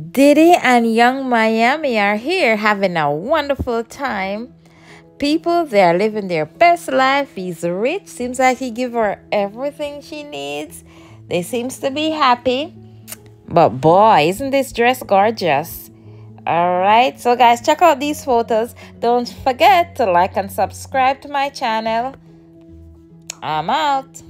Diddy and Young Miami are here having a wonderful time. People, they are living their best life. He's rich. Seems like he give her everything she needs. They seems to be happy. But boy, isn't this dress gorgeous? Alright, so guys, check out these photos. Don't forget to like and subscribe to my channel. I'm out.